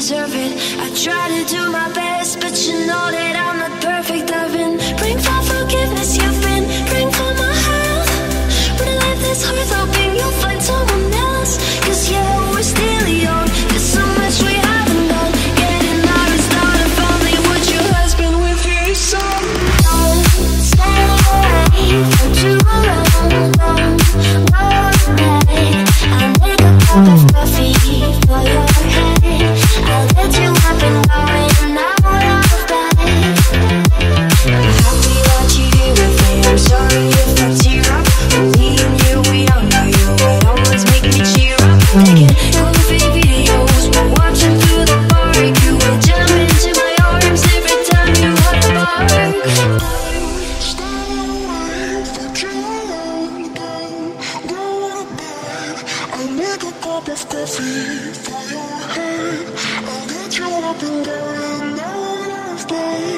deserve it. I try to do my best, but you know that I'm not perfect. I've been praying for forgiveness, you've been praying for my health. When life is hard, hoping you'll find someone else. Cause yeah, we're still young, there's so much we haven't done. Getting married, start a family, would your husband with you? So don't stay away for too long, no way. I'll make a cup of coffee for your head. I'll get you up and going now out of bed. I'm happy that you're here with me. I'm sorry if I tear up. Me and you, we all know you would always make me cheer up. Taking goofy videos, we're watching through the park. You will jump into my arms every time you hit the park. Stay alive for too long, go to bed. I'll make a cup of coffee for your head. I'll get you up and going now out of bed.